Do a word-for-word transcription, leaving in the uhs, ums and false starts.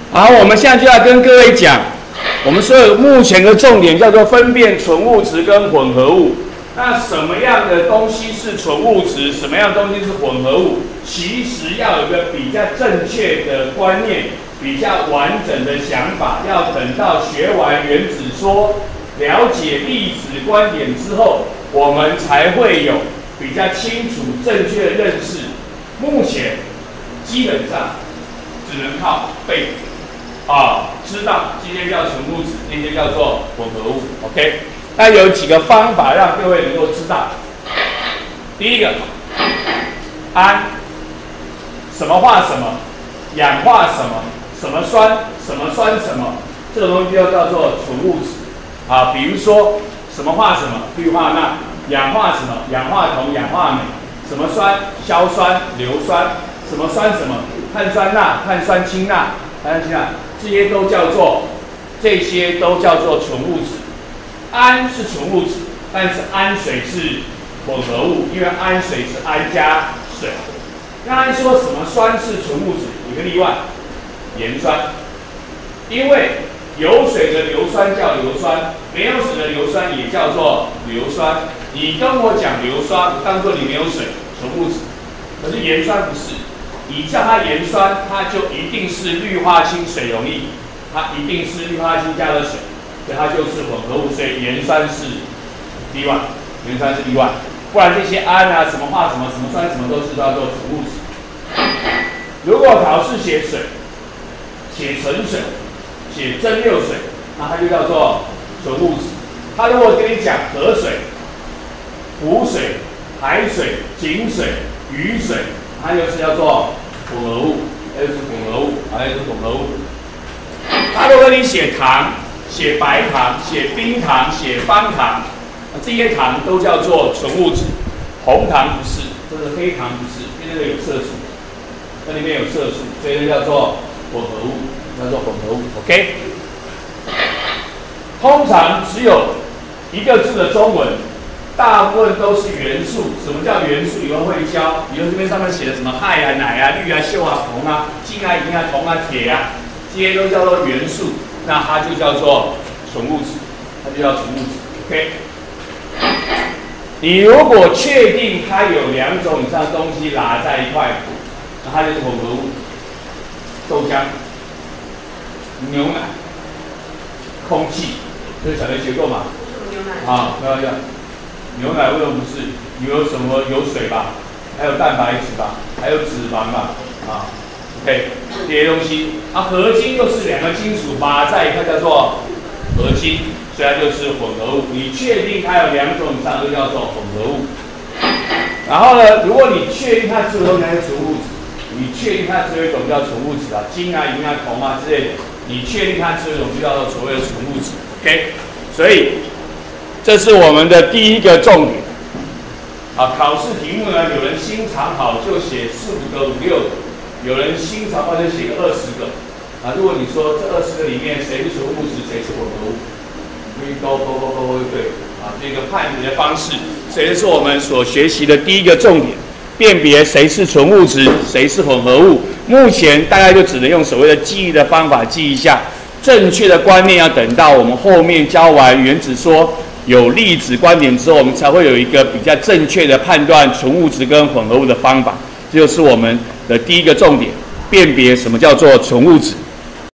好，我们现在就要跟各位讲，我们所有目前的重点叫做分辨纯物质跟混合物。那什么样的东西是纯物质，什么样的东西是混合物？其实要有一个比较正确的观念，比较完整的想法，要等到学完原子说，了解粒子观点之后，我们才会有比较清楚、正确的认识。目前基本上只能靠背啊，知道今天叫纯物质，今天叫做混合物 ，OK？ 那有几个方法让各位能够知道。第一个，氨，什么化什么，氧化什么，什么酸，什么酸什么，这个东西就叫做纯物质啊。比如说什么化什么，氯化钠；氧化什么，氧化铜、氧化镁；什么酸，硝酸、硫酸；什么酸什么，碳酸钠、碳酸氢钠、碳酸氢钠，这些都叫做，这些都叫做纯物质。氨是纯物质，但是氨水是混合物，因为氨水是氨加水。刚才说什么酸是纯物质，有个例外，盐酸，因为有水的硫酸叫硫酸，没有水的硫酸也叫做硫酸。你跟我讲硫酸，当作你没有水，纯物质。可是盐酸不是，你叫它盐酸，它就一定是氯化氢水溶液，它一定是氯化氢加了水。所以它就是混合物，所以盐酸是例外，盐酸是例外，不然这些氨啊、什么化什么、什么酸什么都是叫做纯物质。如果考试写水，写纯水，写蒸馏水，那它就叫做纯物质。它如果跟你讲河水、湖水、海水、井水、雨水，它就是叫做混合物，它就是混合物，它就是混合物。它如果跟你写糖，写白糖、写冰糖、写方糖，这些糖都叫做纯物质。红糖不是，这个黑糖不是，因为这个有色素，这里面有色素，所以这叫做混合物，叫做混合物。OK。通常只有一个字的中文，大部分都是元素。什么叫元素？以后会教。比如这边上面写的什么氦啊、氖啊、氯啊、溴啊、硼啊、金啊、银啊、铜啊、铁啊，这些都叫做元素。那它就叫做纯物质，它就叫纯物质 ，OK。你如果确定它有两种以上东西拉在一块，那它就是混合物。豆浆、牛奶、空气，这是小学学过嘛？ 牛奶。 啊，不要要。牛奶为什么不是？有什么有水吧？还有蛋白质吧？还有脂肪吧？啊。OK， 这些东西，啊，合金又是两个金属把在一块叫做合金，所以它就是混合物。你确定它有两种以上，就叫做混合物。然后呢，如果你确定它只有东西是纯物质，你确定它只有一种叫纯物质啊，金啊、银啊、铜啊之类的，你确定它只有一种就叫做所谓的纯物质。OK， 所以这是我们的第一个重点。啊，考试题目呢，有人心肠好就写四五个、五六个。有人心肠坏就写个二十个，啊，如果你说这二十个里面谁是纯物质，谁是混合物，你勾勾勾勾勾对，啊，这个判别的方式，所以这是我们所学习的第一个重点，辨别谁是纯物质，谁是混合物。目前大概就只能用所谓的记忆的方法记一下，正确的观念要等到我们后面教完原子说有粒子观点之后，我们才会有一个比较正确的判断纯物质跟混合物的方法。这就是我们的第一个重点，辨别什么叫做纯物质。